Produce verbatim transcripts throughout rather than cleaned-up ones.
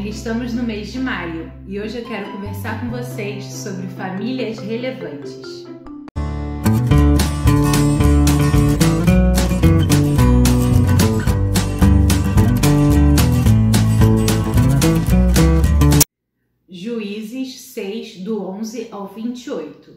bem, estamos no mês de maio e hoje eu quero conversar com vocês sobre famílias relevantes. Juízes seis, do onze ao vinte e oito.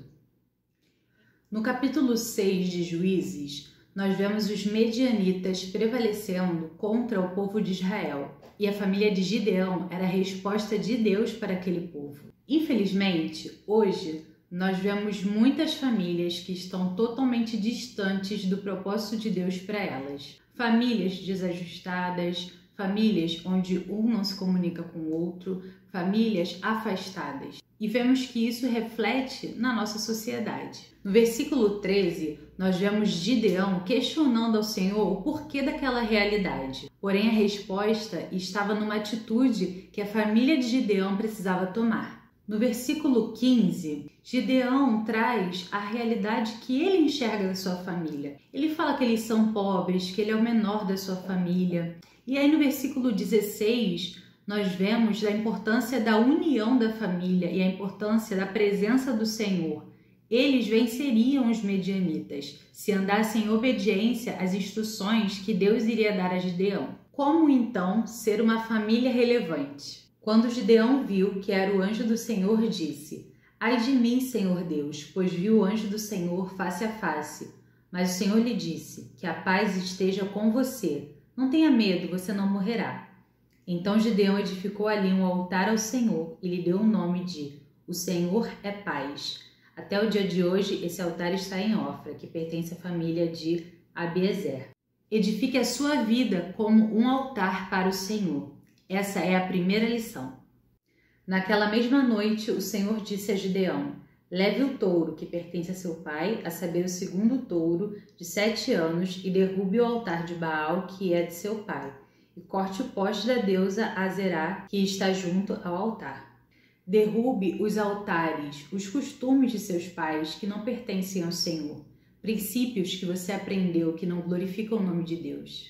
No capítulo seis de Juízes, nós vemos os medianitas prevalecendo contra o povo de Israel, e a família de Gideão era a resposta de Deus para aquele povo. Infelizmente, hoje, nós vemos muitas famílias que estão totalmente distantes do propósito de Deus para elas. Famílias desajustadas, famílias onde um não se comunica com o outro, famílias afastadas. E vemos que isso reflete na nossa sociedade. No versículo treze, nós vemos Gideão questionando ao Senhor o porquê daquela realidade. Porém, a resposta estava numa atitude que a família de Gideão precisava tomar. No versículo quinze, Gideão traz a realidade que ele enxerga da sua família. Ele fala que eles são pobres, que ele é o menor da sua família. E aí no versículo dezesseis, nós vemos a importância da união da família e a importância da presença do Senhor. Eles venceriam os medianitas se andassem em obediência às instruções que Deus iria dar a Gideão. Como então ser uma família relevante? Quando Gideão viu que era o anjo do Senhor, disse: Ai de mim, Senhor Deus, pois vi o anjo do Senhor face a face. Mas o Senhor lhe disse: Que a paz esteja com você. Não tenha medo, você não morrerá. Então Gideão edificou ali um altar ao Senhor e lhe deu o nome de O Senhor é Paz. Até o dia de hoje, esse altar está em Ofra, que pertence à família de Abiezer. Edifique a sua vida como um altar para o Senhor. Essa é a primeira lição. Naquela mesma noite, o Senhor disse a Gideão: Leve o touro que pertence a seu pai, a saber, o segundo touro, de sete anos, e derrube o altar de Baal, que é de seu pai, e corte o poste da deusa Azerá, que está junto ao altar. Derrube os altares, os costumes de seus pais que não pertencem ao Senhor, princípios que você aprendeu que não glorificam o nome de Deus.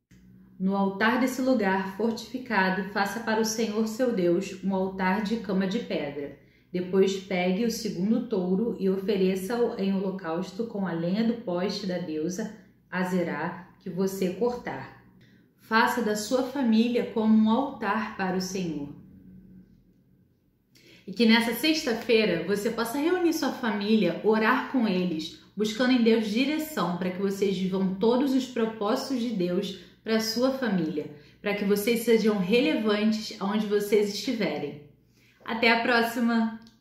No altar desse lugar fortificado, faça para o Senhor seu Deus um altar de cama de pedra. Depois pegue o segundo touro e ofereça-o em holocausto com a lenha do poste da deusa Azerá que você cortar. Faça da sua família como um altar para o Senhor. E que nessa sexta-feira você possa reunir sua família, orar com eles, buscando em Deus direção para que vocês vivam todos os propósitos de Deus para a sua família, para que vocês sejam relevantes aonde vocês estiverem. Até a próxima!